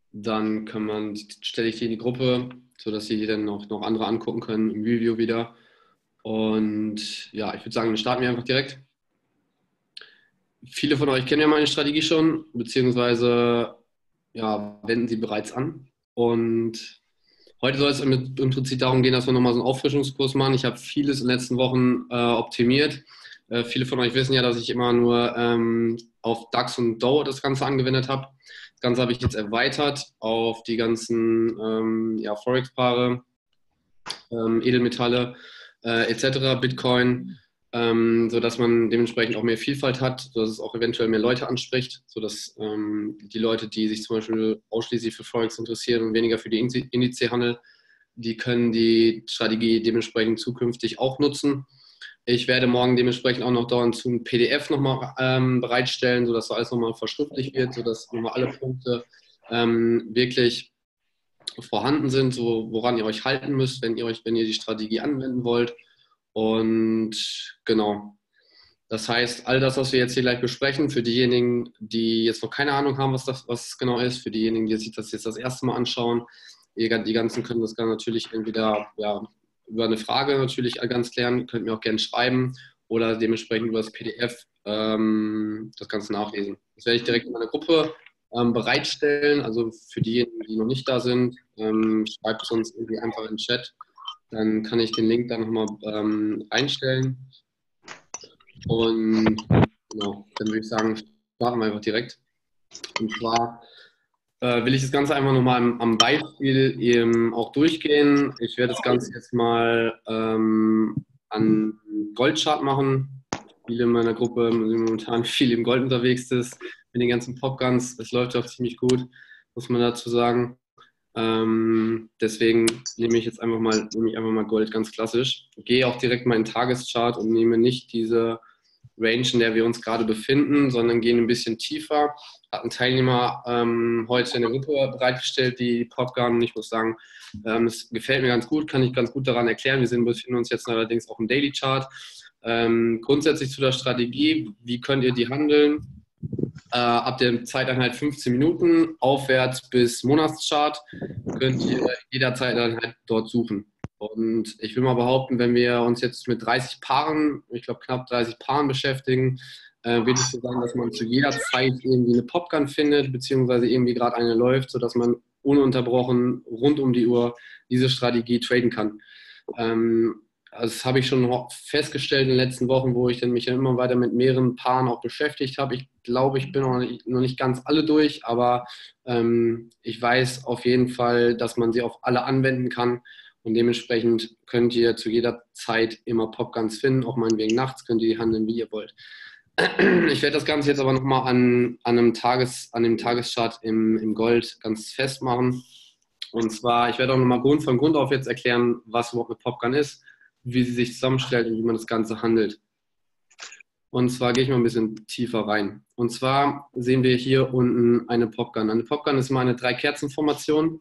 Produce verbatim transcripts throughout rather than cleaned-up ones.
Dann kann man, stelle ich die in die Gruppe, sodass sie dann noch, noch andere angucken können im Review wieder. Und ja, ich würde sagen, dann starten wir einfach direkt. Viele von euch kennen ja meine Strategie schon, beziehungsweise ja, wenden sie bereits an. Und heute soll es im, im Prinzip darum gehen, dass wir nochmal so einen Auffrischungskurs machen. Ich habe vieles in den letzten Wochen äh, optimiert. Äh, viele von euch wissen ja, dass ich immer nur ähm, auf DAX und D O das Ganze angewendet habe. Das Ganze habe ich jetzt erweitert auf die ganzen ähm, ja, Forex-Paare, ähm, Edelmetalle äh, et cetera, Bitcoin, ähm, sodass man dementsprechend auch mehr Vielfalt hat, sodass es auch eventuell mehr Leute anspricht, sodass ähm, die Leute, die sich zum Beispiel ausschließlich für Forex interessieren und weniger für die Indizhandel, die können die Strategie dementsprechend zukünftig auch nutzen. Ich werde morgen dementsprechend auch noch dauernd zu einem P D F nochmal ähm, bereitstellen, sodass so alles nochmal verschriftlich wird, sodass nochmal alle Punkte ähm, wirklich vorhanden sind, so, woran ihr euch halten müsst, wenn ihr euch, wenn ihr die Strategie anwenden wollt. Und genau. Das heißt, all das, was wir jetzt hier gleich besprechen, für diejenigen, die jetzt noch keine Ahnung haben, was das was genau ist, für diejenigen, die sich das jetzt das erste Mal anschauen, die ganzen können das dann natürlich entweder ja, über eine Frage natürlich ganz klären, könnt mir auch gerne schreiben oder dementsprechend über das P D F ähm, das Ganze nachlesen. Das werde ich direkt in meiner Gruppe ähm, bereitstellen. Also für diejenigen, die noch nicht da sind, ähm, schreibt es uns irgendwie einfach in den Chat. Dann kann ich den Link dann nochmal ähm, einstellen. Und genau, dann würde ich sagen, starten wir einfach direkt. Und zwar äh, will ich das Ganze einfach nochmal am, am Beispiel eben auch durchgehen. Ich werde das Ganze jetzt mal ähm, an Goldchart machen. Viele in meiner Gruppe sind momentan viel im Gold unterwegs ist, mit den ganzen Popguns. Das läuft auch ziemlich gut, muss man dazu sagen. Ähm, deswegen nehme ich jetzt einfach mal, nehme ich einfach mal Gold ganz klassisch. Gehe auch direkt mal in den Tageschart und nehme nicht diese Range, in der wir uns gerade befinden, sondern gehen ein bisschen tiefer. Hat ein Teilnehmer ähm, heute eine Gruppe bereitgestellt, die Popgun. Und ich muss sagen, ähm, es gefällt mir ganz gut, kann ich ganz gut daran erklären. Wir sind, befinden uns jetzt allerdings auch im Daily Chart. Ähm, grundsätzlich zu der Strategie, wie könnt ihr die handeln? Äh, ab der Zeiteinheit fünfzehn Minuten aufwärts bis Monatschart könnt ihr jederzeit dann halt dort suchen. Und ich will mal behaupten, wenn wir uns jetzt mit dreißig Paaren, ich glaube knapp dreißig Paaren beschäftigen, äh, wird es so sein, dass man zu jeder Zeit irgendwie eine Popgun findet, beziehungsweise irgendwie gerade eine läuft, sodass man ununterbrochen rund um die Uhr diese Strategie traden kann. Ähm, also das habe ich schon festgestellt in den letzten Wochen, wo ich dann mich immer weiter mit mehreren Paaren auch beschäftigt habe. Ich glaube, ich bin noch nicht, noch nicht ganz alle durch, aber ähm, ich weiß auf jeden Fall, dass man sie auf alle anwenden kann. Und dementsprechend könnt ihr zu jeder Zeit immer Popguns finden, auch meinetwegen nachts könnt ihr die handeln, wie ihr wollt. Ich werde das Ganze jetzt aber nochmal an, an einem Tages, an dem Tageschart im, im Gold ganz festmachen. Und zwar, ich werde auch nochmal Grund von Grund auf jetzt erklären, was überhaupt eine Popgun ist, wie sie sich zusammenstellt und wie man das Ganze handelt. Und zwar gehe ich mal ein bisschen tiefer rein. Und zwar sehen wir hier unten eine Popgun. Eine Popgun ist mal eine Drei-Kerzen-Formation,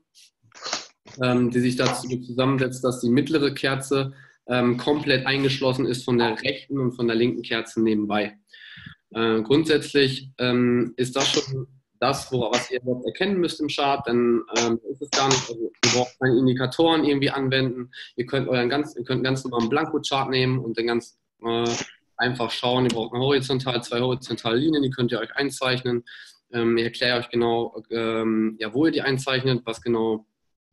ähm, die sich dazu zusammensetzt, dass die mittlere Kerze ähm, komplett eingeschlossen ist von der rechten und von der linken Kerze nebenbei. Äh, grundsätzlich ähm, ist das schon das, was ihr überhaupt erkennen müsst im Chart, dann ähm, ist es gar nicht, also ihr braucht keine Indikatoren irgendwie anwenden, ihr könnt euren ganz, ihr könnt einen ganz normalen Blanko-Chart nehmen und dann ganz äh, einfach schauen, ihr braucht eine horizontal, zwei horizontale Linien, die könnt ihr euch einzeichnen. Ähm, ich erkläre euch genau, ähm, ja, wo ihr die einzeichnet, was genau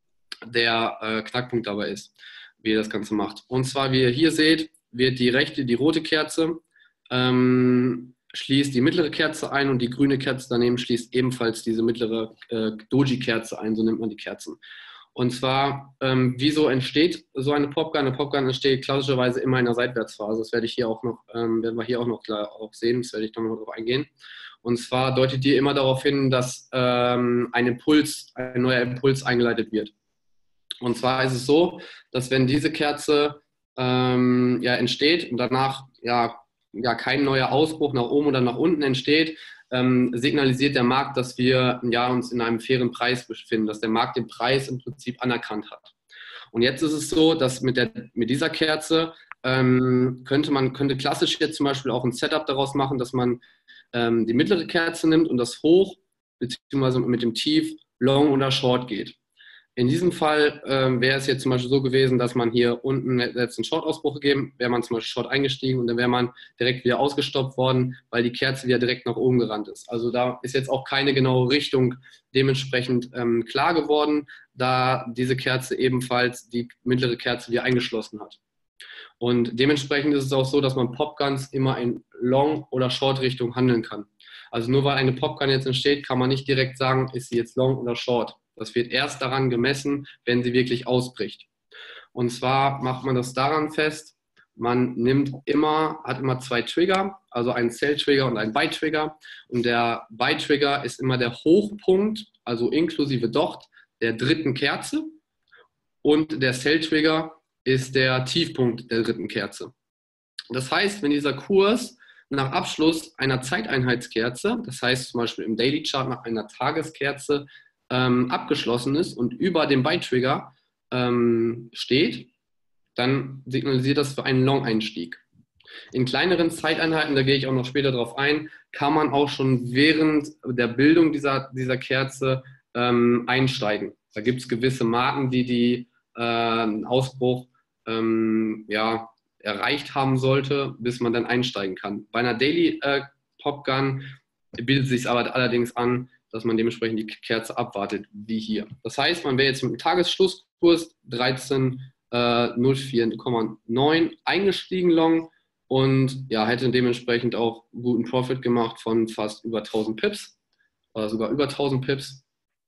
der äh, Knackpunkt dabei ist, wie ihr das Ganze macht. Und zwar, wie ihr hier seht, wird die rechte, die rote Kerze ähm, schließt die mittlere Kerze ein und die grüne Kerze daneben schließt ebenfalls diese mittlere äh, Doji-Kerze ein, so nennt man die Kerzen. Und zwar, ähm, wieso entsteht so eine Popgun? Eine Popgun entsteht klassischerweise immer in einer Seitwärtsphase. Das werde ich hier auch noch, ähm, werden wir hier auch noch klar auch sehen, das werde ich dann noch darauf eingehen. Und zwar deutet die immer darauf hin, dass ähm, ein Impuls, ein neuer Impuls eingeleitet wird. Und zwar ist es so, dass wenn diese Kerze ähm, ja, entsteht und danach ja, ja kein neuer Ausbruch nach oben oder nach unten entsteht, ähm, signalisiert der Markt, dass wir ja, uns in einem fairen Preis befinden, dass der Markt den Preis im Prinzip anerkannt hat. Und jetzt ist es so, dass mit, der, mit dieser Kerze ähm, könnte man könnte klassisch jetzt zum Beispiel auch ein Setup daraus machen, dass man ähm, die mittlere Kerze nimmt und das Hoch beziehungsweise mit dem Tief Long oder Short geht. In diesem Fall ähm, wäre es jetzt zum Beispiel so gewesen, dass man hier unten jetzt einen Short-Ausbruch gegeben, wäre man zum Beispiel Short eingestiegen und dann wäre man direkt wieder ausgestoppt worden, weil die Kerze wieder direkt nach oben gerannt ist. Also da ist jetzt auch keine genaue Richtung dementsprechend ähm, klar geworden, da diese Kerze ebenfalls die mittlere Kerze wieder eingeschlossen hat. Und dementsprechend ist es auch so, dass man Popguns immer in Long- oder Short-Richtung handeln kann. Also nur weil eine Popgun jetzt entsteht, kann man nicht direkt sagen, ist sie jetzt Long oder Short. Das wird erst daran gemessen, wenn sie wirklich ausbricht. Und zwar macht man das daran fest, man nimmt immer, hat immer zwei Trigger, also einen Sell-Trigger und einen Buy-Trigger. Und der Buy-Trigger ist immer der Hochpunkt, also inklusive Docht, der dritten Kerze. Und der Sell-Trigger ist der Tiefpunkt der dritten Kerze. Das heißt, wenn dieser Kurs nach Abschluss einer Zeiteinheitskerze, das heißt zum Beispiel im Daily Chart nach einer Tageskerze, ähm, abgeschlossen ist und über dem Buy-Trigger ähm, steht, dann signalisiert das für einen Long-Einstieg. In kleineren Zeiteinheiten, da gehe ich auch noch später drauf ein, kann man auch schon während der Bildung dieser, dieser Kerze ähm, einsteigen. Da gibt es gewisse Marken, die die äh, Ausbruch ähm, ja, erreicht haben sollte, bis man dann einsteigen kann. Bei einer Daily äh, Popgun bietet es sich aber allerdings an, dass man dementsprechend die Kerze abwartet, wie hier. Das heißt, man wäre jetzt mit dem Tagesschlusskurs dreizehn null vier Komma neun eingestiegen long und ja, hätte dementsprechend auch guten Profit gemacht von fast über tausend Pips oder sogar über tausend Pips.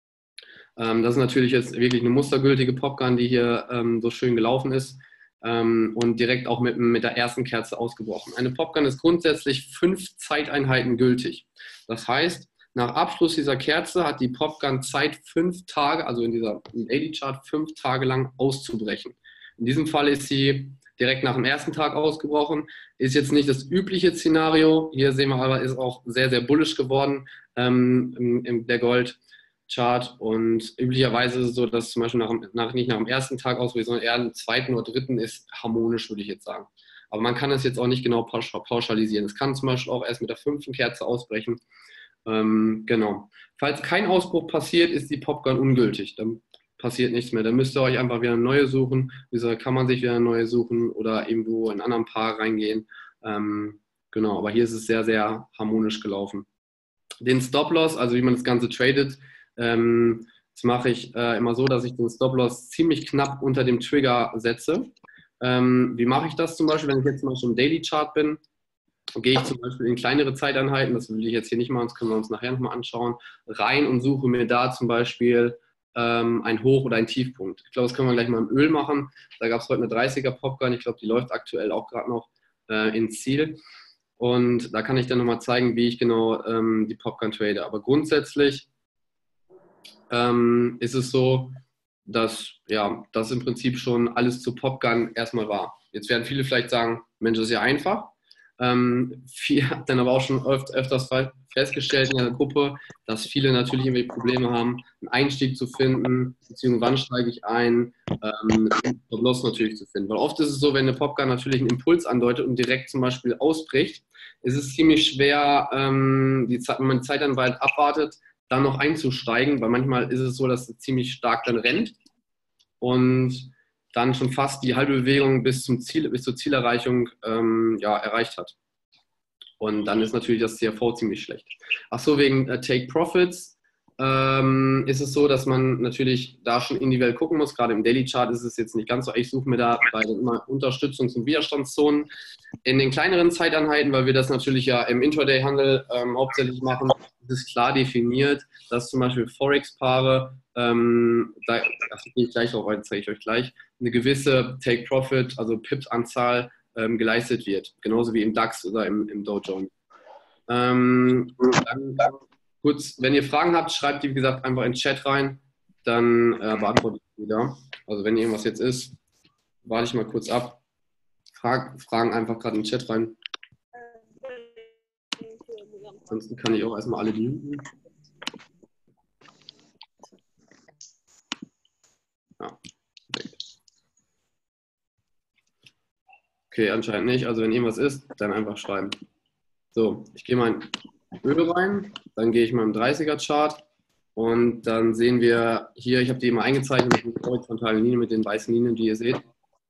Ähm, das ist natürlich jetzt wirklich eine mustergültige Popgun, die hier ähm, so schön gelaufen ist ähm, und direkt auch mit, mit der ersten Kerze ausgebrochen. Eine Popgun ist grundsätzlich fünf Zeiteinheiten gültig. Das heißt, nach Abschluss dieser Kerze hat die Popgun Zeit, fünf Tage, also in dieser Daily Chart, fünf Tage lang auszubrechen. In diesem Fall ist sie direkt nach dem ersten Tag ausgebrochen. Ist jetzt nicht das übliche Szenario. Hier sehen wir aber, ist auch sehr, sehr bullish geworden ähm, im, im, der Gold-Chart. Und üblicherweise ist es so, dass zum Beispiel nach, nach, nicht nach dem ersten Tag ausbricht, sondern eher am zweiten oder dritten ist harmonisch, würde ich jetzt sagen. Aber man kann es jetzt auch nicht genau pauschalisieren. Es kann zum Beispiel auch erst mit der fünften Kerze ausbrechen. Ähm, genau. Falls kein Ausbruch passiert, ist die Popgun ungültig. Dann passiert nichts mehr. Dann müsst ihr euch einfach wieder eine neue suchen. Wieso kann man sich wieder eine neue suchen oder irgendwo in einen anderen Paar reingehen. Ähm, genau, aber hier ist es sehr, sehr harmonisch gelaufen. Den Stop-Loss, also wie man das Ganze tradet, ähm, das mache ich äh, immer so, dass ich den Stop-Loss ziemlich knapp unter dem Trigger setze. Ähm, wie mache ich das zum Beispiel, wenn ich jetzt zum Beispiel im Daily Chart bin? Gehe ich zum Beispiel in kleinere Zeiteinheiten, das will ich jetzt hier nicht machen, das können wir uns nachher nochmal anschauen, rein und suche mir da zum Beispiel ähm, ein Hoch- oder ein Tiefpunkt. Ich glaube, das können wir gleich mal im Öl machen. Da gab es heute eine dreißiger Popgun, ich glaube, die läuft aktuell auch gerade noch äh, ins Ziel. Und da kann ich dann nochmal zeigen, wie ich genau ähm, die Popgun trade. Aber grundsätzlich ähm, ist es so, dass ja, das im Prinzip schon alles zu Popgun erstmal war. Jetzt werden viele vielleicht sagen, Mensch, das ist ja einfach. Ähm, viel habe dann aber auch schon öf öfters festgestellt in der Gruppe, dass viele natürlich irgendwie Probleme haben, einen Einstieg zu finden, beziehungsweise wann steige ich ein, ähm, und Loss natürlich zu finden. Weil oft ist es so, wenn eine Popgun natürlich einen Impuls andeutet und direkt zum Beispiel ausbricht, ist es ziemlich schwer, ähm, die Zeit, wenn man die Zeit dann weit abwartet, dann noch einzusteigen, weil manchmal ist es so, dass es ziemlich stark dann rennt und dann schon fast die halbe Bewegung bis zum Ziel, bis zur Zielerreichung ähm, ja, erreicht hat. Und dann ist natürlich das C R V ziemlich schlecht. Ach so, wegen äh, Take Profits ähm, ist es so, dass man natürlich da schon individuell gucken muss. Gerade im Daily Chart ist es jetzt nicht ganz so. Ich suche mir da bei den immer Unterstützungs- und Widerstandszonen in den kleineren Zeiteinheiten, weil wir das natürlich ja im Intraday-Handel ähm, hauptsächlich machen. Es ist klar definiert, dass zum Beispiel Forex-Paare, ähm, da, da gehe ich gleich drauf ein, zeige ich euch gleich, eine gewisse Take Profit, also Pips-Anzahl ähm, geleistet wird. Genauso wie im DAX oder im, im Dow Jones. Ähm, dann kurz, wenn ihr Fragen habt, schreibt die, wie gesagt, einfach in den Chat rein. Dann äh, beantworte ich wieder. Also wenn irgendwas jetzt ist, warte ich mal kurz ab. Frag, Fragen einfach gerade in den Chat rein. Ansonsten kann ich auch erstmal alle muten. Ja, perfekt. Okay, anscheinend nicht. Also wenn irgendwas ist, dann einfach schreiben. So, ich gehe mal in Öl rein, dann gehe ich mal im dreißiger Chart. Und dann sehen wir hier, ich habe die immer eingezeichnet mit den horizontalen Linien, mit den weißen Linien, die ihr seht.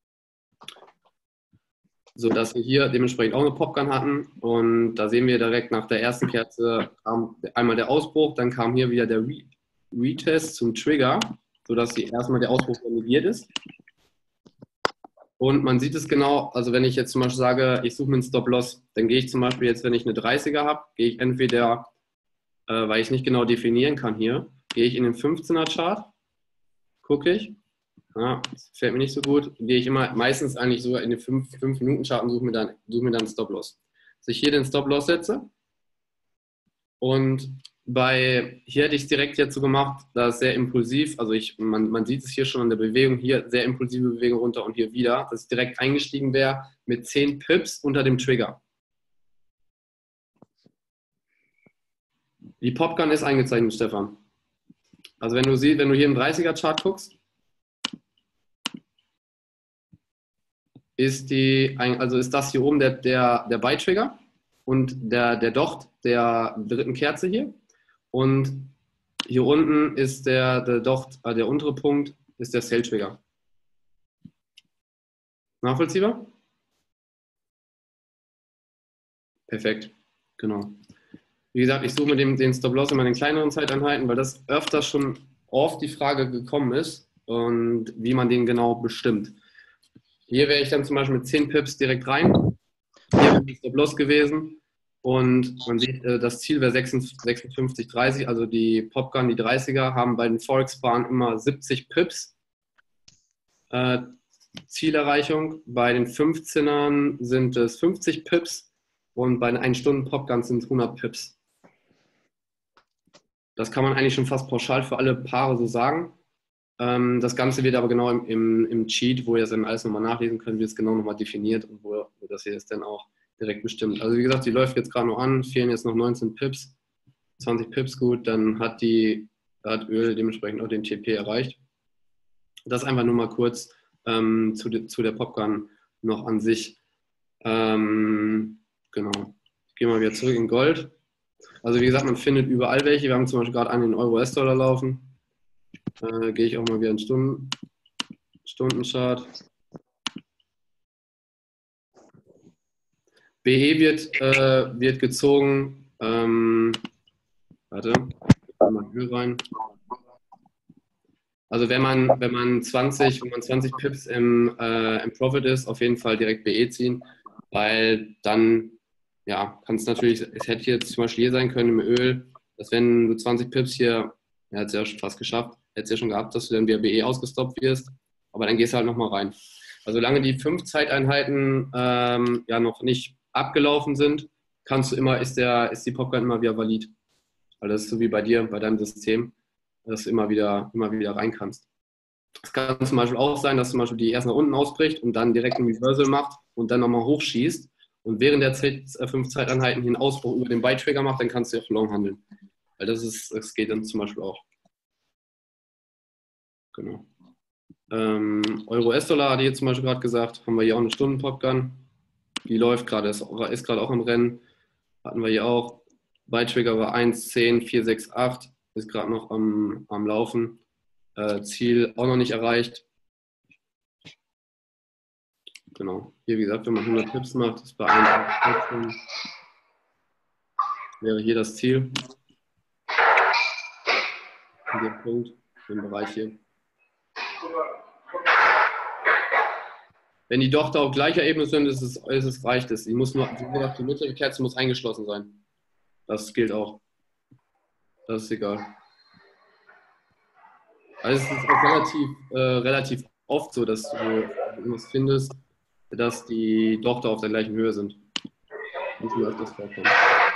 So dass wir hier dementsprechend auch eine Popgun hatten. Und da sehen wir direkt nach der ersten Kerze kam einmal der Ausbruch, dann kam hier wieder der Re Retest zum Trigger, sodass hier erstmal der Ausbruch negiert ist. Und man sieht es genau, also wenn ich jetzt zum Beispiel sage, ich suche mir einen Stop-Loss, dann gehe ich zum Beispiel jetzt, wenn ich eine dreißiger habe, gehe ich entweder, äh, weil ich nicht genau definieren kann hier, gehe ich in den fünfzehner Chart, gucke ich. Ja, das fällt mir nicht so gut. Gehe ich immer meistens eigentlich so in den fünf Minuten Chart und suche mir dann, suche mir dann einen Stop-Loss. Dass ich hier den Stop-Loss setze und bei, hier hätte ich es direkt jetzt so gemacht, da ist sehr impulsiv, also ich, man, man sieht es hier schon an der Bewegung, hier sehr impulsive Bewegung runter und hier wieder, dass ich direkt eingestiegen wäre mit zehn Pips unter dem Trigger. Die Popgun ist eingezeichnet, Stefan. Also wenn du siehst, wenn du hier im dreißiger Chart guckst, ist die, also ist das hier oben der, der, der Buy-Trigger und der, der Docht der dritten Kerze hier. Und hier unten ist der, der Docht, äh, der untere Punkt ist der Sell-Trigger. Nachvollziehbar? Perfekt, genau. Wie gesagt, ich suche mir den, den Stop-Loss immer in den kleineren Zeiteinheiten, weil das öfter schon oft die Frage gekommen ist und wie man den genau bestimmt. Hier wäre ich dann zum Beispiel mit zehn Pips direkt rein. Hier wäre der Stop-Loss gewesen. Und man sieht, das Ziel wäre sechsundfünfzig dreißig, also die Popgun, die dreißiger, haben bei den Forex-Paaren immer siebzig Pips äh, Zielerreichung. Bei den fünfzehnern sind es fünfzig Pips und bei den ein Stunden Popguns sind es hundert Pips. Das kann man eigentlich schon fast pauschal für alle Paare so sagen. Ähm, das Ganze wird aber genau im, im, im Cheat, wo ihr es dann alles nochmal nachlesen könnt, wird es genau nochmal definiert und wo, wo das hier jetzt dann auch direkt bestimmt. Also wie gesagt, die läuft jetzt gerade noch an, fehlen jetzt noch neunzehn Pips, zwanzig Pips gut, dann hat die hat Öl dementsprechend auch den T P erreicht. Das einfach nur mal kurz ähm, zu, de, zu der Popgun noch an sich. Ähm, genau. Ich gehe mal wieder zurück in Gold. Also wie gesagt, man findet überall welche. Wir haben zum Beispiel gerade einen in Euro-U S-Dollar laufen. Äh, gehe ich auch mal wieder in Stunden, Stundenchart. B E wird, äh, wird gezogen. Ähm, warte, ich mal Öl rein. Also wenn man, wenn man zwanzig, wenn man zwanzig Pips im, äh, im Profit ist, auf jeden Fall direkt B E ziehen, weil dann ja, kann es natürlich, es hätte jetzt zum Beispiel hier sein können im Öl, dass wenn du zwanzig Pips hier, er hat es ja schon fast geschafft, hätte es ja schon gehabt, dass du dann wieder B E ausgestoppt wirst, aber dann gehst du halt nochmal rein. Also solange die fünf Zeiteinheiten ähm, ja noch nicht abgelaufen sind, kannst du immer, ist, der, ist die Popgun immer wieder valid. Weil das ist so wie bei dir, bei deinem System, dass du immer wieder, immer wieder rein kannst. Es kann zum Beispiel auch sein, dass zum Beispiel die erst nach unten ausbricht und dann direkt ein Reversal macht und dann nochmal hochschießt und während der fünf Zeiteinheiten hier einen Ausbruch über den Buy-Trigger macht, dann kannst du auch long handeln. Weil das ist, das geht dann zum Beispiel auch. Genau. Ähm, Euro-U S-Dollar hatte ich jetzt zum Beispiel gerade gesagt, haben wir hier auch eine Stunden-Popgun. Die läuft gerade, ist, ist gerade auch im Rennen. Hatten wir hier auch. Buy-Trigger war eins, zehn, vier, sechs, acht. Ist gerade noch am, am Laufen. Äh, Ziel auch noch nicht erreicht. Genau. Hier, wie gesagt, wenn man hundert Pips macht, ist bei einem wäre hier das Ziel. Der Punkt, im Bereich hier. Wenn die Dochter auf gleicher Ebene sind, ist es, ist es reicht es. Die muss nur, die mittlere Kerze muss eingeschlossen sein. Das gilt auch. Das ist egal. Also es ist auch relativ, äh, relativ oft so, dass du irgendwas findest, dass die Dochter auf der gleichen Höhe sind. Muss mir öfters vorkommen.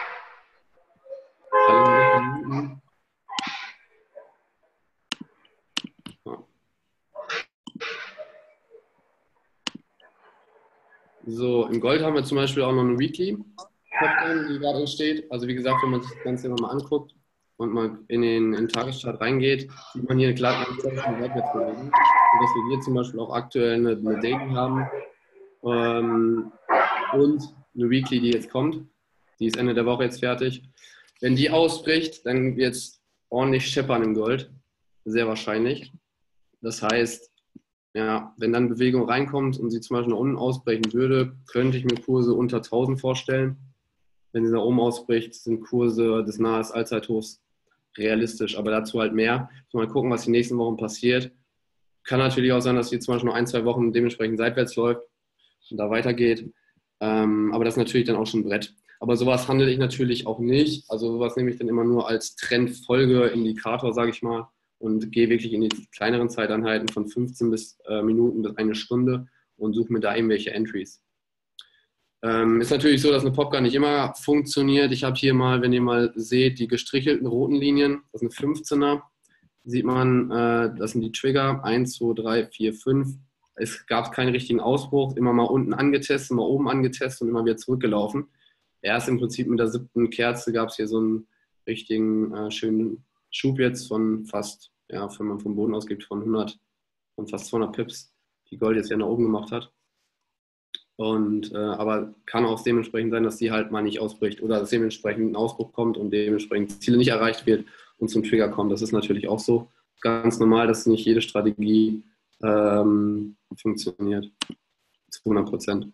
So, im Gold haben wir zum Beispiel auch noch eine Weekly, die gerade entsteht. Also wie gesagt, wenn man sich das Ganze nochmal anguckt und mal in den, in den Tageschart reingeht, sieht man hier eine klare Seitwärtsbewegung. Und dass wir hier zum Beispiel auch aktuell eine, eine Daily haben ähm, und eine Weekly, die jetzt kommt. Die ist Ende der Woche jetzt fertig. Wenn die ausbricht, dann wird es ordentlich scheppern im Gold, sehr wahrscheinlich. Das heißt, ja, wenn dann Bewegung reinkommt und sie zum Beispiel nach unten ausbrechen würde, könnte ich mir Kurse unter tausend vorstellen. Wenn sie nach oben ausbricht, sind Kurse des nahen Allzeithochs realistisch, aber dazu halt mehr. Mal gucken, was die nächsten Wochen passiert. Kann natürlich auch sein, dass sie zum Beispiel noch ein, zwei Wochen dementsprechend seitwärts läuft und da weitergeht. Ähm, aber das ist natürlich dann auch schon ein Brett. Aber sowas handle ich natürlich auch nicht. Also sowas nehme ich dann immer nur als Trendfolge-Indikator, sage ich mal, und gehe wirklich in die kleineren Zeiteinheiten von fünfzehn bis äh, Minuten bis eine Stunde und suche mir da irgendwelche Entries. Ähm, ist natürlich so, dass eine Popgun nicht immer funktioniert. Ich habe hier mal, wenn ihr mal seht, die gestrichelten roten Linien, das ist eine fünfzehner. Sieht man, äh, das sind die Trigger, eins, zwei, drei, vier, fünf. Es gab keinen richtigen Ausbruch, immer mal unten angetestet, mal oben angetestet und immer wieder zurückgelaufen. Erst im Prinzip mit der siebten Kerze gab es hier so einen richtigen äh, schönen Schub jetzt von fast, ja, wenn man vom Boden ausgeht, von hundert, von fast zweihundert Pips, die Gold jetzt ja nach oben gemacht hat. Und, äh, aber kann auch dementsprechend sein, dass die halt mal nicht ausbricht oder dass dementsprechend ein Ausbruch kommt und dementsprechend Ziele nicht erreicht wird und zum Trigger kommt. Das ist natürlich auch so ganz normal, dass nicht jede Strategie ähm, funktioniert. Zu hundert Prozent.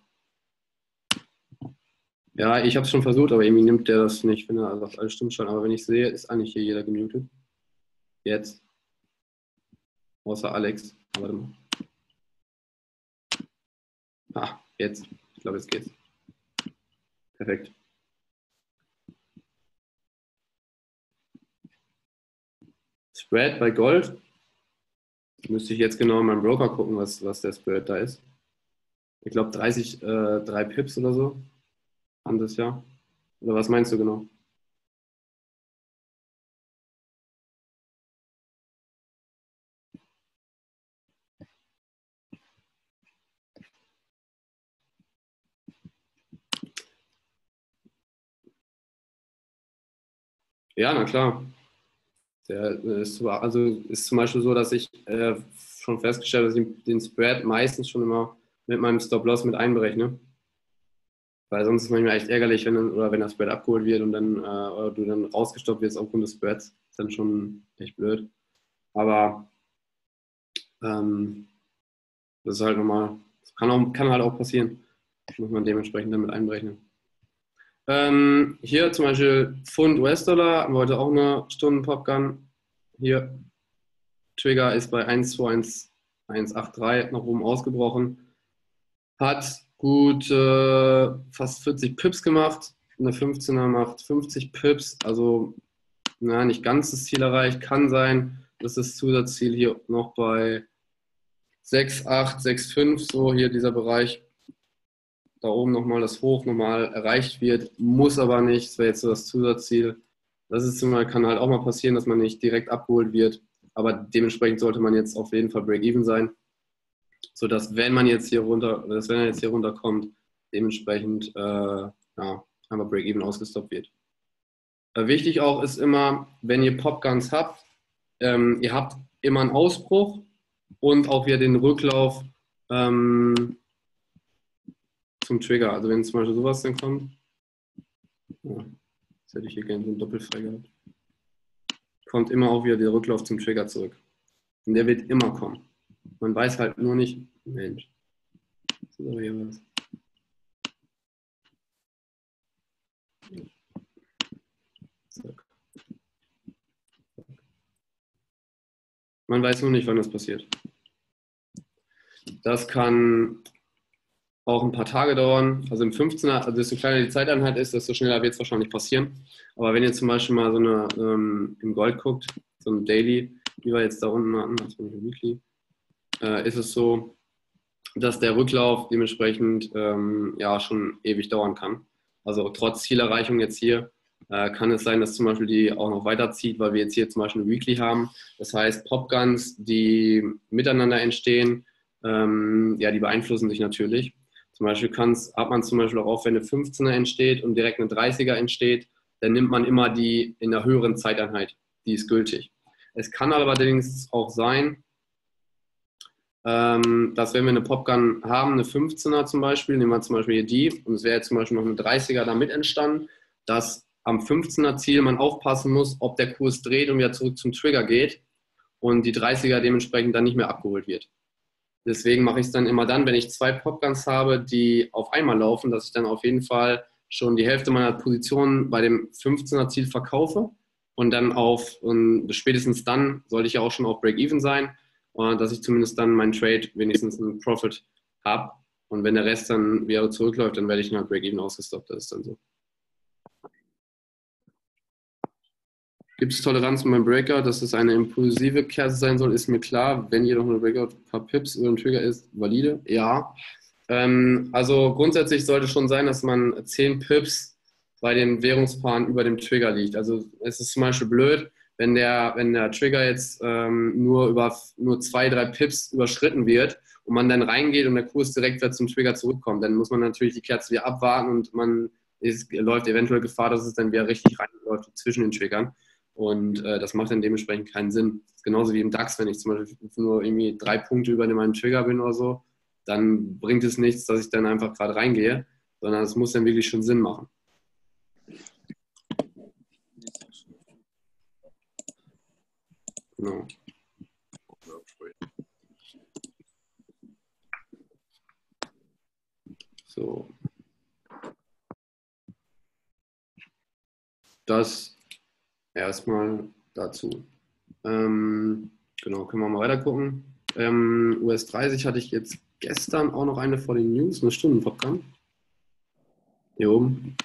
Ja, ich habe es schon versucht, aber irgendwie nimmt der das nicht, wenn er also auf alle Stimmen schaltet. Aber wenn ich sehe, ist eigentlich hier jeder gemutet. Jetzt. Außer Alex. Warte mal. Ah, jetzt. Ich glaube, jetzt geht's. Perfekt. Spread bei Gold. Müsste ich jetzt genau in meinem Broker gucken, was, was der Spread da ist. Ich glaube dreißig, äh, drei Pips oder so. Anderes Jahr. Oder was meinst du genau? Ja, na klar. Der ist, also ist zum Beispiel so, dass ich äh, schon festgestellt habe, dass ich den Spread meistens schon immer mit meinem Stop-Loss mit einberechne. Weil sonst ist es manchmal echt ärgerlich, wenn dann, oder wenn das Spread abgeholt wird und dann äh, oder du dann rausgestoppt wirst aufgrund des Spreads. Ist dann schon echt blöd. Aber ähm, das ist halt normal. Das kann, auch, kann halt auch passieren. Das muss man dementsprechend damit einberechnen. Ähm, hier zum Beispiel Pfund U S-Dollar, haben wir heute auch eine Stunden-Popgun. Hier, Trigger ist bei eins zwei eins eins acht drei nach oben ausgebrochen. Hat gut äh, fast vierzig Pips gemacht. Eine fünfzehner macht fünfzig Pips, also na, nicht ganz das Ziel erreicht. Kann sein, dass das Zusatzziel hier noch bei sechs acht, sechs fünf, so hier dieser Bereich, da oben nochmal das Hoch nochmal erreicht wird, muss aber nicht, das wäre jetzt so das Zusatzziel. Das ist mal, kann halt auch mal passieren, dass man nicht direkt abgeholt wird, aber dementsprechend sollte man jetzt auf jeden Fall Break-Even sein, sodass wenn man jetzt hier runter, dass wenn er jetzt hier runterkommt, dementsprechend äh, ja, einmal Break-Even ausgestoppt wird. Äh, wichtig auch ist immer, wenn ihr Popguns habt, ähm, ihr habt immer einen Ausbruch und auch wieder den Rücklauf ähm, zum Trigger. Also wenn zum Beispiel sowas dann kommt, ja, das hätte ich hier gerne so einen Doppelfrei gehabt, kommt immer auch wieder der Rücklauf zum Trigger zurück. Und der wird immer kommen. Man weiß halt nur nicht, Mensch, das ist aber hier was. Man weiß nur nicht, wann das passiert. Das kann auch ein paar Tage dauern. Also im fünfzehner, also desto kleiner die Zeiteinheit ist, desto schneller wird es wahrscheinlich passieren. Aber wenn ihr zum Beispiel mal so eine ähm, im Gold guckt, so ein Daily, wie wir jetzt da unten hatten, also ein Weekly, äh, ist es so, dass der Rücklauf dementsprechend ähm, ja schon ewig dauern kann. Also trotz Zielerreichung jetzt hier äh, kann es sein, dass zum Beispiel die auch noch weiterzieht, weil wir jetzt hier zum Beispiel ein Weekly haben. Das heißt, Popguns, die miteinander entstehen, ähm, ja, die beeinflussen sich natürlich. Zum Beispiel hat man zum Beispiel auch auf, wenn eine fünfzehner entsteht und direkt eine dreißiger entsteht, dann nimmt man immer die in der höheren Zeiteinheit. Die ist gültig. Es kann allerdings auch sein, ähm, dass wenn wir eine Popgun haben, eine fünfzehner zum Beispiel, nehmen wir zum Beispiel hier die, und es wäre jetzt zum Beispiel noch eine dreißiger damit entstanden, dass am fünfzehner Ziel man aufpassen muss, ob der Kurs dreht und wieder zurück zum Trigger geht und die dreißiger dementsprechend dann nicht mehr abgeholt wird. Deswegen mache ich es dann immer dann, wenn ich zwei Popguns habe, die auf einmal laufen, dass ich dann auf jeden Fall schon die Hälfte meiner Positionen bei dem fünfzehner Ziel verkaufe und dann auf, und spätestens dann sollte ich ja auch schon auf Break-Even sein, und dass ich zumindest dann meinen Trade wenigstens einen Profit habe. Und wenn der Rest dann wieder zurückläuft, dann werde ich nach Break-Even ausgestoppt. Das ist dann so. Gibt es Toleranzen beim Breakout, dass es eine impulsive Kerze sein soll, ist mir klar. Wenn jedoch eine Breakout ein paar Pips über den Trigger ist, valide? Ja. Ähm, also grundsätzlich sollte schon sein, dass man zehn Pips bei den Währungspaaren über dem Trigger liegt. Also es ist zum Beispiel blöd, wenn der, wenn der Trigger jetzt ähm, nur über nur zwei, drei Pips überschritten wird und man dann reingeht und der Kurs direkt wieder zum Trigger zurückkommt. Dann muss man natürlich die Kerze wieder abwarten und man ist, läuft eventuell Gefahr, dass es dann wieder richtig reinläuft zwischen den Triggern. Und äh, das macht dann dementsprechend keinen Sinn. Das ist genauso wie im DAX, wenn ich zum Beispiel nur irgendwie drei Punkte über meinem Trigger bin oder so, dann bringt es nichts, dass ich dann einfach gerade reingehe, sondern es muss dann wirklich schon Sinn machen. Genau. So. Das erstmal dazu. Ähm, genau, können wir mal weiter gucken. Ähm, U S dreißig hatte ich jetzt gestern auch noch eine vor den News, eine Stunden-Popcorn. Hier oben.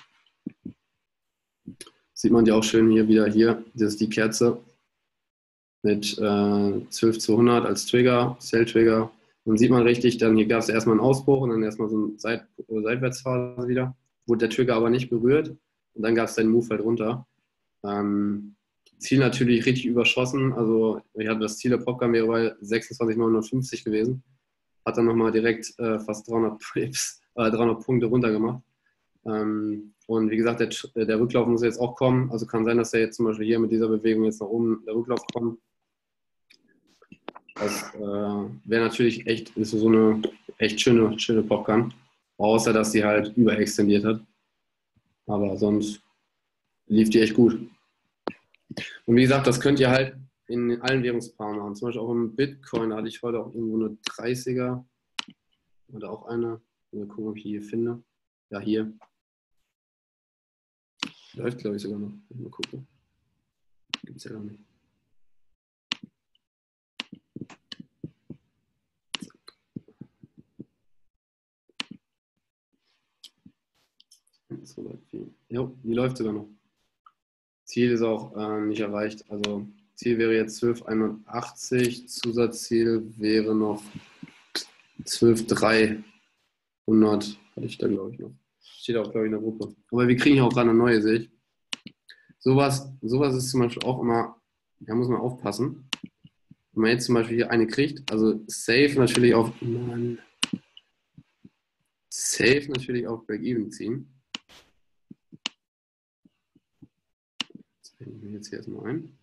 Sieht man ja auch schön hier wieder hier. Das ist die Kerze mit äh, zwölf zu hundert als Trigger, Sell-Trigger. Dann sieht man richtig, dann hier gab es erstmal einen Ausbruch und dann erstmal so eine Seit Seitwärtsphase wieder. Wurde der Trigger aber nicht berührt und dann gab es den Move halt runter. Ähm, Ziel natürlich richtig überschossen. Also ich hatte das Ziel der Popcorn wäre bei sechsundzwanzig neunhundertfünfzig gewesen. Hat dann nochmal direkt äh, fast dreihundert, Pips, äh, dreihundert Punkte runtergemacht. Ähm, und wie gesagt, der, der Rücklauf muss jetzt auch kommen. Also kann sein, dass er jetzt zum Beispiel hier mit dieser Bewegung jetzt nach oben der Rücklauf kommt. Das äh, wäre natürlich echt, ist so eine echt schöne, schöne Popcorn. Außer, dass sie halt überextendiert hat. Aber sonst lief die echt gut. Und wie gesagt, das könnt ihr halt in allen Währungspaaren machen. Zum Beispiel auch im Bitcoin, da hatte ich heute auch irgendwo eine dreißiger. Oder auch eine. Mal gucken, ob ich die hier finde. Ja, hier. Läuft, glaube ich, sogar noch. Mal gucken. Gibt es ja gar nicht. Jo, die läuft sogar noch. Ziel ist auch äh, nicht erreicht. Also Ziel wäre jetzt zwölf Komma einundachtzig, Zusatzziel wäre noch zwölf Komma dreihundert, hatte ich da glaube ich noch. Steht auch glaube ich in der Gruppe. Aber wir kriegen ja auch gerade eine neue, sehe ich. Sowas, sowas ist zum Beispiel auch immer, da muss man aufpassen. Wenn man jetzt zum Beispiel hier eine kriegt, also safe natürlich auf, Mann, safe natürlich auf Break-Even ziehen. Ich mir jetzt hier erstmal ein.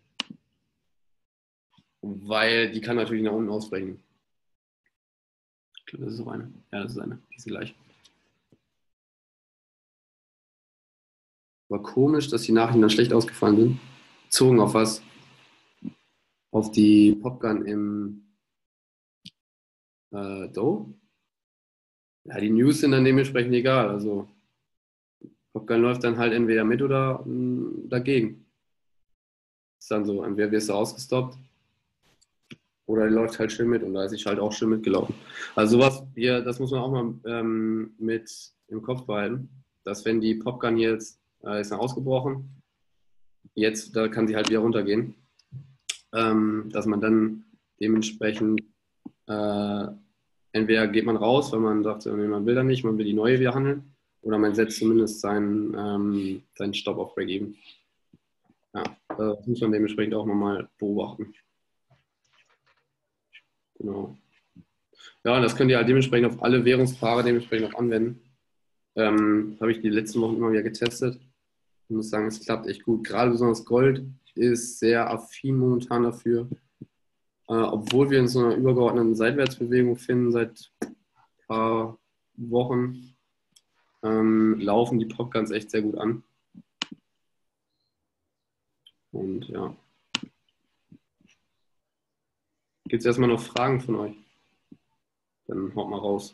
Weil die kann natürlich nach unten ausbrechen. Ich glaube, das ist auch eine. Ja, das ist eine. Die ist gleich. War komisch, dass die Nachrichten dann schlecht ausgefallen sind. Bezogen auf was? Auf die Popgun im äh, Dow. Ja, die News sind dann dementsprechend egal. Also Popgun läuft dann halt entweder mit oder mh, dagegen. Ist dann so, entweder wirst du ausgestoppt oder die läuft halt schön mit und da ist ich halt auch schön mitgelaufen. Also sowas hier, das muss man auch mal ähm, mit im Kopf behalten, dass wenn die Popgun hier jetzt äh, ist dann ausgebrochen, jetzt da kann sie halt wieder runtergehen, ähm, dass man dann dementsprechend äh, entweder geht man raus, weil man sagt, man will da nicht, man will die neue wieder handeln, oder man setzt zumindest seinen, ähm, seinen Stop auf Break-Even. Ja, das muss man dementsprechend auch nochmal beobachten. Genau. Ja, und das könnt ihr halt dementsprechend auf alle Währungspaare dementsprechend auch anwenden. Ähm, habe ich die letzten Wochen immer wieder getestet. Ich muss sagen, es klappt echt gut. Gerade besonders Gold ist sehr affin momentan dafür. Äh, obwohl wir in so einer übergeordneten Seitwärtsbewegung finden seit ein paar Wochen, ähm, laufen die Popguns echt sehr gut an. Und ja. Gibt es erstmal noch Fragen von euch? Dann haut mal raus.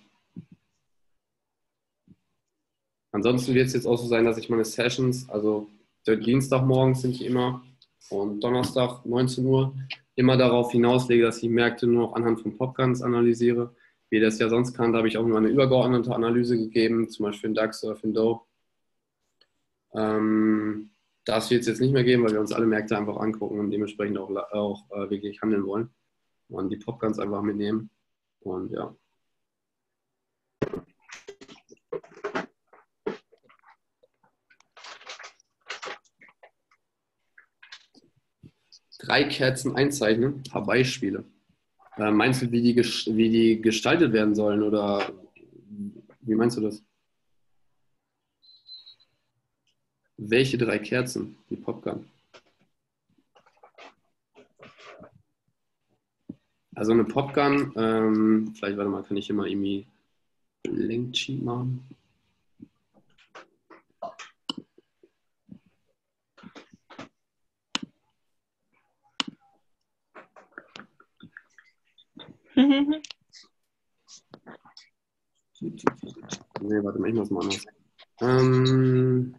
Ansonsten wird es jetzt auch so sein, dass ich meine Sessions, also der Dienstagmorgens sind ich immer und Donnerstag neunzehn Uhr, immer darauf hinauslege, dass ich Märkte nur noch anhand von Popguns analysiere. Wie das ja sonst kann, da habe ich auch nur eine übergeordnete Analyse gegeben, zum Beispiel für den DAX oder für den Dow. Ähm, das wird es jetzt nicht mehr geben, weil wir uns alle Märkte einfach angucken und dementsprechend auch, auch äh, wirklich handeln wollen. Und die Popguns einfach mitnehmen. Und ja. Drei Kerzen einzeichnen, ein paar Beispiele. Äh, meinst du, wie die, wie die gestaltet werden sollen oder wie meinst du das? Welche drei Kerzen? Die Popgun. Also eine Popgun, ähm, vielleicht, warte mal, kann ich hier mal irgendwie Link Sheet machen? Mhm. Nee, warte mal, ich mach's mal anders. Ähm,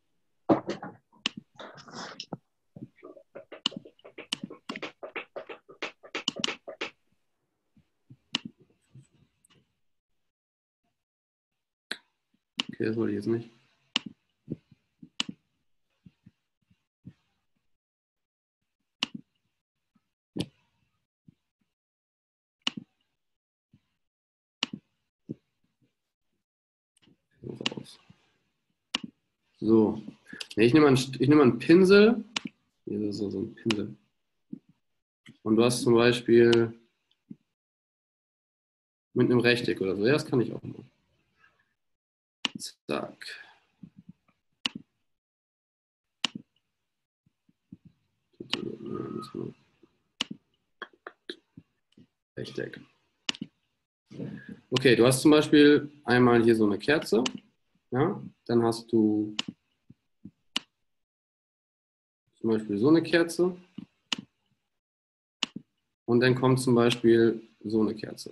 okay, das wollte ich jetzt nicht. So, nee, ich nehme einen, ich nehme einen Pinsel. Hier ist so, so ein Pinsel. Und du hast zum Beispiel mit einem Rechteck oder so. Ja, das kann ich auch machen. Zack. Rechteck. Okay, du hast zum Beispiel einmal hier so eine Kerze. Ja, dann hast du zum Beispiel so eine Kerze. Und dann kommt zum Beispiel so eine Kerze.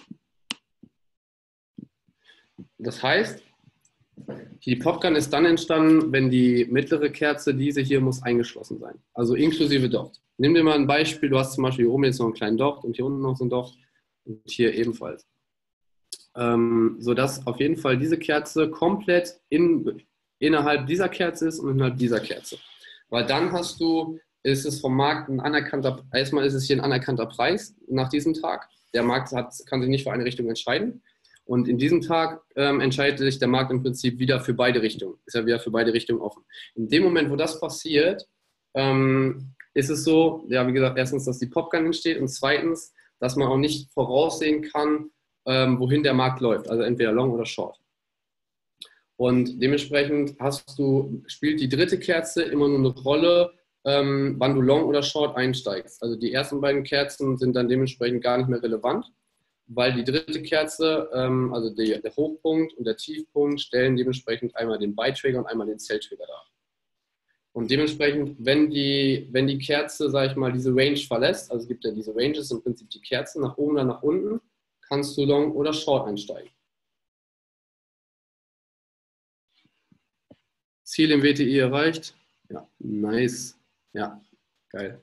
Das heißt, die Popgun ist dann entstanden, wenn die mittlere Kerze, diese hier, muss eingeschlossen sein. Also inklusive Docht. Nimm dir mal ein Beispiel, du hast zum Beispiel hier oben jetzt noch einen kleinen Docht und hier unten noch so ein Docht und hier ebenfalls. Ähm, sodass auf jeden Fall diese Kerze komplett in, innerhalb dieser Kerze ist und innerhalb dieser Kerze. Weil dann hast du, ist es vom Markt ein anerkannter, erstmal ist es hier ein anerkannter Preis nach diesem Tag. Der Markt hat, kann sich nicht für eine Richtung entscheiden. Und in diesem Tag ähm, entscheidet sich der Markt im Prinzip wieder für beide Richtungen. Ist ja wieder für beide Richtungen offen. In dem Moment, wo das passiert, ähm, ist es so, ja, wie gesagt, erstens, dass die Popgun entsteht und zweitens, dass man auch nicht voraussehen kann, ähm, wohin der Markt läuft. Also entweder Long oder Short. Und dementsprechend hast du, spielt die dritte Kerze immer nur eine Rolle, ähm, wann du Long oder Short einsteigst. Also die ersten beiden Kerzen sind dann dementsprechend gar nicht mehr relevant, weil die dritte Kerze, ähm, also die, der Hochpunkt und der Tiefpunkt, stellen dementsprechend einmal den Buy-Trigger und einmal den Sell-Trigger dar. Und dementsprechend, wenn die, wenn die Kerze, sage ich mal, diese Range verlässt, also es gibt ja diese Ranges, im Prinzip die Kerzen nach oben oder nach unten, kannst du Long oder Short einsteigen. Ziel im W T I erreicht. Ja, nice. Ja, geil.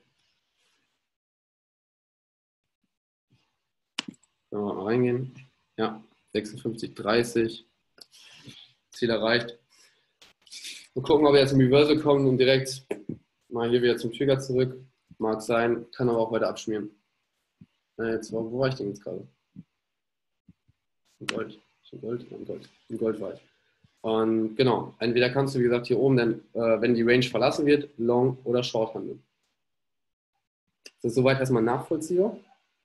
Können wir mal reingehen. Ja, sechsundfünfzig, dreißig. Ziel erreicht. Wir gucken, ob wir jetzt im Reversal kommen und direkt mal hier wieder zum Trigger zurück. Mag sein, kann aber auch weiter abschmieren. Äh, jetzt, wo, wo war ich denn jetzt gerade? In Gold. In Gold? In Gold. In Gold war ich. Und genau, entweder kannst du, wie gesagt, hier oben dann, äh, wenn die Range verlassen wird, Long oder Short handeln. Ist das soweit erstmal nachvollziehbar?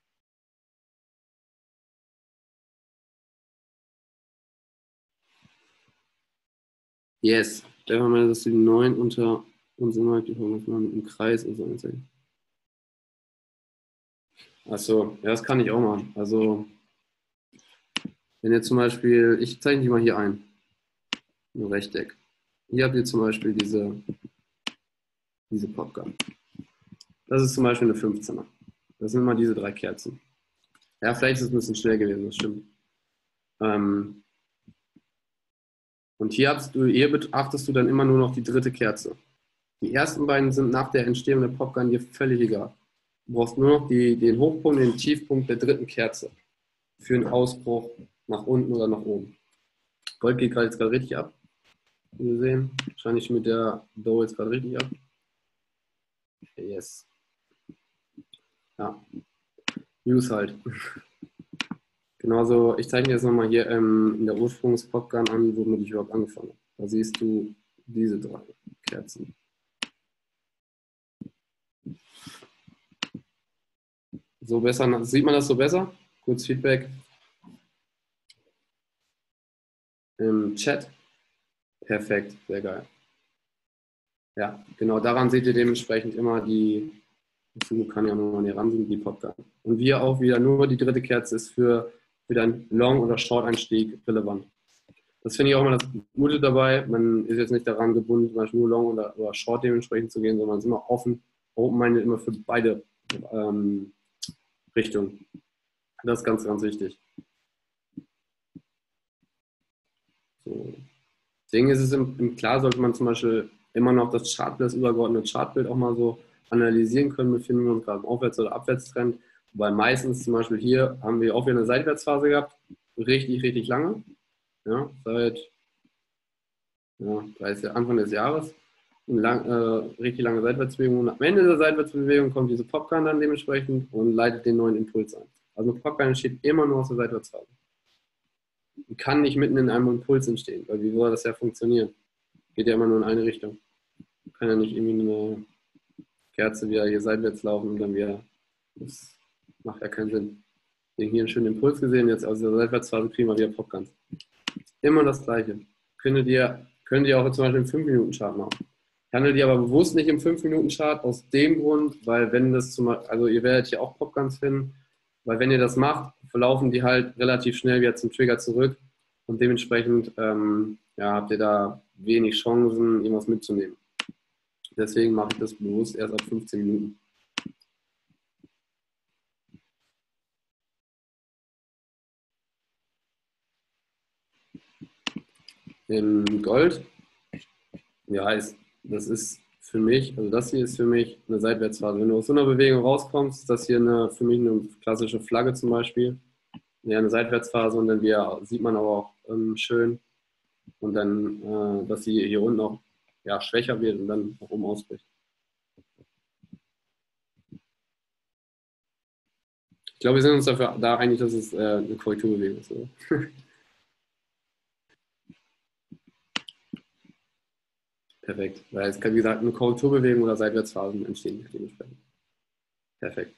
Yes. Stellen wir mal, dass die neun unter unsere neuen im Kreis und so einzeln. Achso, ja, das kann ich auch machen. Also, wenn ihr zum Beispiel, ich zeichne die mal hier ein. Ein Rechteck. Hier habt ihr zum Beispiel diese diese Popgun. Das ist zum Beispiel eine fünfzehner. Das sind immer diese drei Kerzen. Ja, vielleicht ist es ein bisschen schnell gewesen, das stimmt. Ähm, und hier, hast du, hier betrachtest du dann immer nur noch die dritte Kerze. Die ersten beiden sind nach der Entstehung der Popgun dir völlig egal. Du brauchst nur noch die, den Hochpunkt, den Tiefpunkt der dritten Kerze für einen Ausbruch nach unten oder nach oben. Gold geht gerade jetzt gerade richtig ab. Wie wir sehen, wahrscheinlich mit der Dow jetzt gerade richtig ab. Yes. Ja. News halt. Genauso, ich zeige dir jetzt nochmal hier ähm, in der Ursprungs-Popgun an, womit ich überhaupt angefangen habe. Da siehst du diese drei Kerzen. So besser, sieht man das so besser? Kurz Feedback im Chat. Perfekt, sehr geil. Ja, genau, daran seht ihr dementsprechend immer die, dazu kann ja mal hier ran, die Popgun. Und wir auch wieder, nur die dritte Kerze ist für, für deinen Long- oder Short-Einstieg relevant. Das finde ich auch immer das Gute dabei. Man ist jetzt nicht daran gebunden, zum Beispiel nur Long oder, oder Short dementsprechend zu gehen, sondern ist immer offen, open-minded immer für beide ähm, Richtungen. Das ist ganz, ganz wichtig. So. Deswegen ist es im, im klar, sollte man zum Beispiel immer noch das Chartbild, das übergeordnete Chartbild auch mal so analysieren können. Befinden wir uns gerade im Aufwärts- oder Abwärtstrend. Wobei meistens zum Beispiel hier haben wir auch wieder eine Seitwärtsphase gehabt. Richtig, richtig lange. Ja, seit ja, Anfang des Jahres. Eine lang, äh, richtig lange Seitwärtsbewegung. Und am Ende der Seitwärtsbewegung kommt diese Popgun dann dementsprechend und leitet den neuen Impuls ein. Also eine Popgun entsteht immer nur aus der Seitwärtsphase. Die kann nicht mitten in einem Impuls entstehen, weil wie soll das ja funktionieren? Geht ja immer nur in eine Richtung. Kann ja nicht irgendwie eine Kerze wieder hier seitwärts laufen und dann wieder. Das macht ja keinen Sinn. Wir haben hier einen schönen Impuls gesehen, jetzt aus der Seitwärtsphase kriegen wir wieder Popguns. Immer das Gleiche. Könnt ihr, könnt ihr auch zum Beispiel im fünf Minuten Chart machen. Handelt ihr aber bewusst nicht im fünf Minuten Chart aus dem Grund, weil wenn das zum Beispiel, also ihr werdet hier auch Popguns finden, weil wenn ihr das macht, verlaufen die halt relativ schnell wieder zum Trigger zurück und dementsprechend ähm, ja, habt ihr da wenig Chancen, irgendwas mitzunehmen. Deswegen mache ich das bewusst erst ab fünfzehn Minuten. In Gold, ja, ist, das ist für mich, also das hier ist für mich eine Seitwärtsphase. Wenn du aus so einer Bewegung rauskommst, ist das hier eine, für mich eine klassische Flagge zum Beispiel. Ja, eine Seitwärtsphase und dann wieder, sieht man aber auch ähm, schön. Und dann, äh, dass sie hier unten auch ja, schwächer wird und dann nach oben ausbricht. Ich glaube, wir sind uns dafür da einig, dass es äh, eine Korrekturbewegung ist. Oder? Perfekt. Weil es kann, wie gesagt, eine Korrekturbewegung oder Seitwärtsphasen entstehen dementsprechend. Perfekt.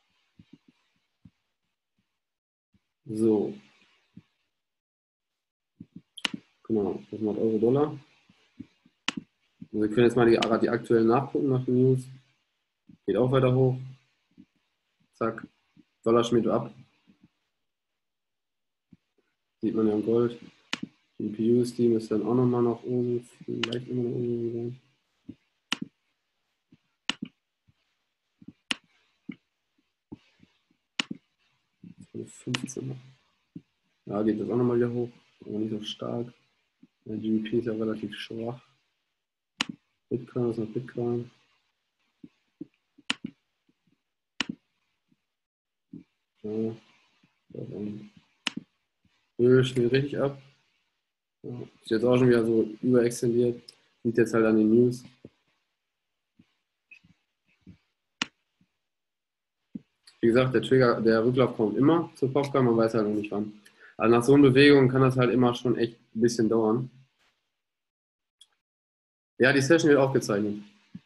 So. Genau, das macht Euro-Dollar. Wir können jetzt mal die, die aktuellen nachgucken nach den News. Geht auch weiter hoch. Zack. Dollar schmiert ab. Sieht man ja im Gold. Die P U S D ist dann auch nochmal nach oben. Vielleicht immer nach oben sein. fünfzehn. Ja, geht das auch nochmal wieder hoch. Aber nicht so stark. Der G B P ist ja relativ schwach. Bitcoin ist noch Bitcoin. Ja, Öl schnell richtig ab. Ja, ist jetzt auch schon wieder so überextendiert. Liegt jetzt halt an den News. Wie gesagt, der Trigger, der Rücklauf kommt immer zur Popgun, man weiß halt noch nicht wann. Also nach so einer Bewegung kann das halt immer schon echt ein bisschen dauern. Ja, die Session wird aufgezeichnet.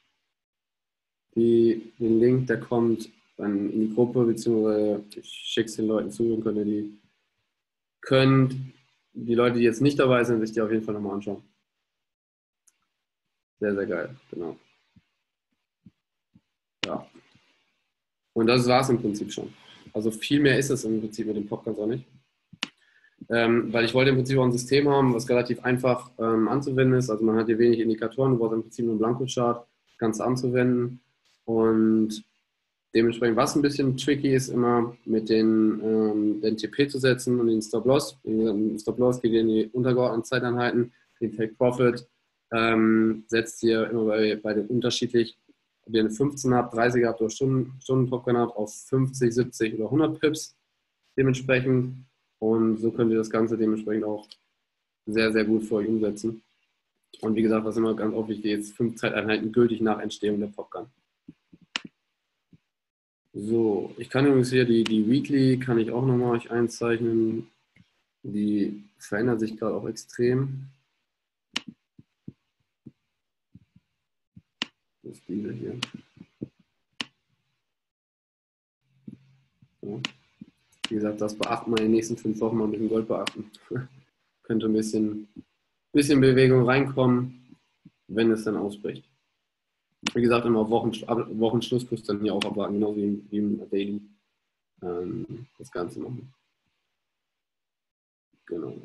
Die, den Link, der kommt dann in die Gruppe, beziehungsweise ich schicke es den Leuten zu, dann könnt ihr die, könnt die Leute, die jetzt nicht dabei sind, sich die auf jeden Fall nochmal anschauen. Sehr, sehr geil, genau. Ja. Und das war es im Prinzip schon. Also viel mehr ist es im Prinzip mit dem Popguns auch nicht. Ähm, weil ich wollte im Prinzip auch ein System haben, was relativ einfach ähm, anzuwenden ist. Also man hat hier wenig Indikatoren, du brauchst im Prinzip nur einen Blanko-Chart das Ganze anzuwenden. Und dementsprechend, was ein bisschen tricky ist, immer mit den, ähm, den T P zu setzen und den Stop-Loss. Den Stop-Loss geht in die untergeordneten Zeiteinheiten, den Take-Profit ähm, setzt ihr immer bei, bei den unterschiedlich, ob ihr eine fünfzehn habt, dreißiger habt oder Stunden, Stunden-Popcorn habt, auf fünfzig, siebzig oder hundert Pips dementsprechend. Und so könnt ihr das Ganze dementsprechend auch sehr, sehr gut für euch umsetzen. Und wie gesagt, was immer ganz auch wichtig ist, fünf Zeiteinheiten gültig nach Entstehung der Popgun. So, ich kann übrigens hier die, die Weekly, kann ich auch nochmal euch einzeichnen. Die verändert sich gerade auch extrem. Das ist diese hier. So. Wie gesagt, das beachten wir in den nächsten fünf Wochen mal mit dem Gold beachten. Könnte ein bisschen, bisschen Bewegung reinkommen, wenn es dann ausbricht. Wie gesagt, immer Wochen, Wochenschlusskurs dann hier auch abwarten, genau wie, wie im Daily ähm, das Ganze machen. Genau.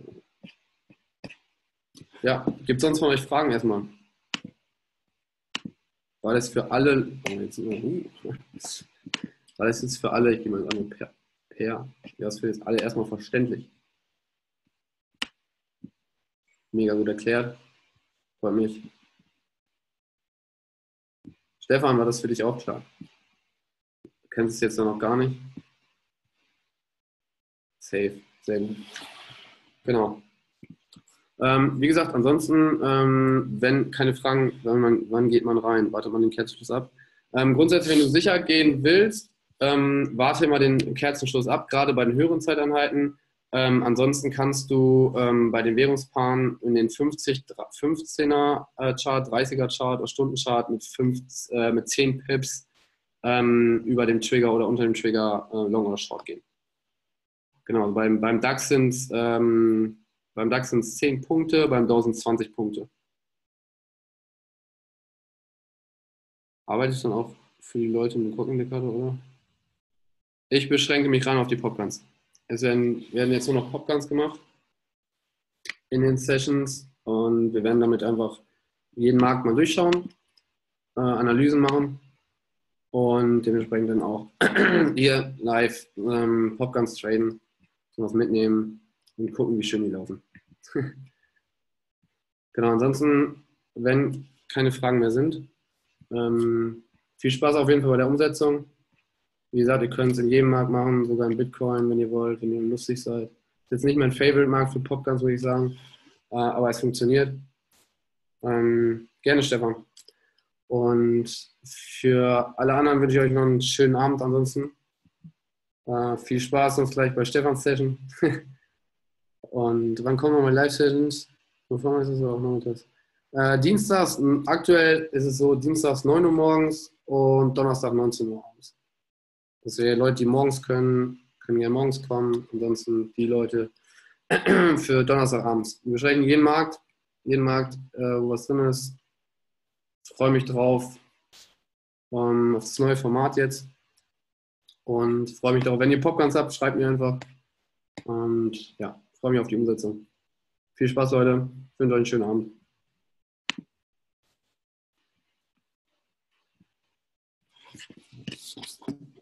Ja, gibt es sonst von euch Fragen erstmal? War das für alle, oh, jetzt, uh, war das jetzt für alle, ich gehe mal an per, per, ja, das ist für jetzt alle erstmal verständlich. Mega gut erklärt, freut mich. Stefan, war das für dich auch klar? Du kennst es jetzt noch gar nicht? Safe, sehr gut. Genau. Ähm, wie gesagt, ansonsten, ähm, wenn keine Fragen, wenn man, wann geht man rein? Wartet man den Kerzenschluss ab? Ähm, grundsätzlich, wenn du sicher gehen willst, ähm, warte immer den Kerzenschluss ab, gerade bei den höheren Zeiteinheiten. Ähm, ansonsten kannst du ähm, bei den Währungspaaren in den fünfzig, fünfzehner Chart, dreißiger Chart oder Stundenchart mit, fünf, äh, mit zehn Pips ähm, über dem Trigger oder unter dem Trigger äh, Long oder Short gehen. Genau, beim, beim DAX sind es ähm, beim DAX sind es zehn Punkte, beim Dow sind es zwanzig Punkte. Arbeite ich dann auch für die Leute mit dem Cockindikator, oder? Ich beschränke mich rein auf die Popguns. Es werden, werden jetzt nur noch Popguns gemacht in den Sessions und wir werden damit einfach jeden Markt mal durchschauen, äh, Analysen machen und dementsprechend dann auch hier live ähm, Popguns traden, was mitnehmen und gucken, wie schön die laufen. Genau, ansonsten, wenn keine Fragen mehr sind, ähm, viel Spaß auf jeden Fall bei der Umsetzung. Wie gesagt, ihr könnt es in jedem Markt machen, sogar in Bitcoin, wenn ihr wollt, wenn ihr lustig seid. Ist jetzt nicht mein Favorite-Markt für Popguns, würde ich sagen, äh, aber es funktioniert. Ähm, gerne, Stefan. Und für alle anderen wünsche ich euch noch einen schönen Abend ansonsten. Äh, viel Spaß uns gleich bei Stefans Session. Und wann kommen wir mal Live-Sessions? Wovon ist es auch noch das? Äh, Dienstags, aktuell ist es so, Dienstags neun Uhr morgens und Donnerstag neunzehn Uhr abends. Das wäre Leute, die morgens können, können gerne morgens kommen. Ansonsten die Leute für Donnerstagabends. Wir besprechen jeden Markt, jeden Markt, äh, wo was drin ist. Ich freue mich drauf, um, auf das neue Format jetzt. Und freue mich darauf, wenn ihr Popguns habt, schreibt mir einfach. Und ja, freue mich auf die Umsetzung. Viel Spaß, Leute. Ich wünsche euch einen schönen Abend.